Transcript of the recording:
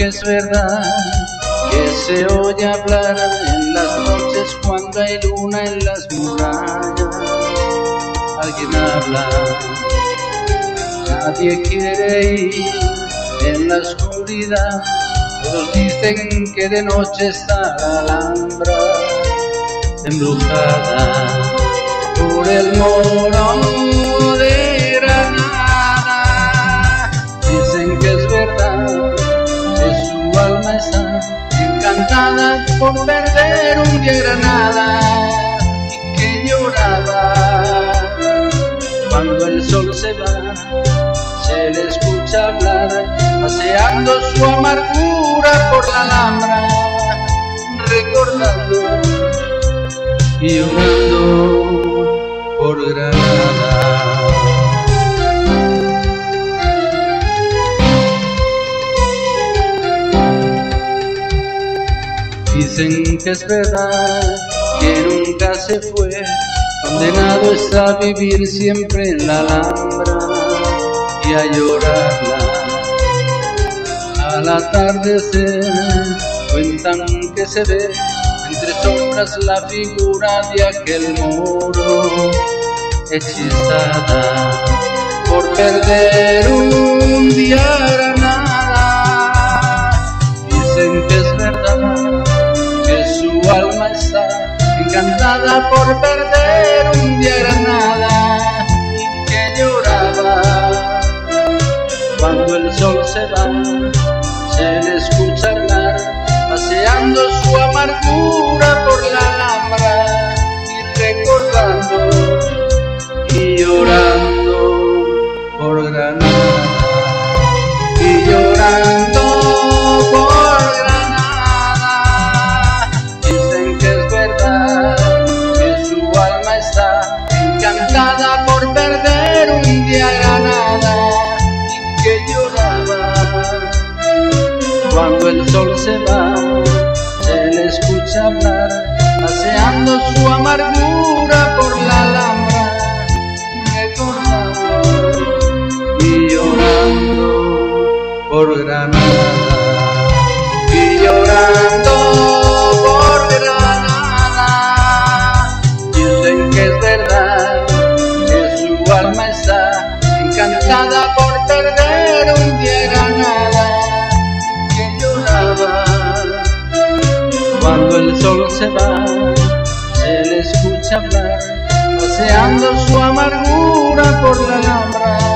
es verdad que se oye hablar en las noches cuando hay luna en las murallas. Alguien habla, nadie quiere ir en la oscuridad. Todos dicen que de noche está la Alhambra embrujada por el Moro de Granada. Dicen que es verdad que su alma está encantada por perder un día Granada, y que lloraba cuando el sol se va. Se le escucha hablar paseando su amargura por la Alhambra, recordando y llorando por Granada. Dicen que es verdad que nunca se fue, condenado está a vivir siempre en la Alhambra y a llorarla al atardecer. Cuentan que se ve entre sombras la figura de aquel moro, hechizada por perder un día Granada. Dicen que es verdad que su alma está encantada por perder un día Granada, y que lloraba cuando el sol se va. Se le escucha hablar paseando su amargura por la Alhambra, y recordando y llorando por Granada, y llorando por Granada. Dicen que es verdad que su alma está encantada por perder un día Granada, y que lloraba cuando el sol se va. Se le escucha hablar paseando su amargura por la Alhambra, recordando y llorando por Granada, y llorando por Granada. Dicen que es verdad que su alma está encantada por perder un día Granada, cuando el sol se va. Se le escucha hablar paseando su amargura por la Alhambra,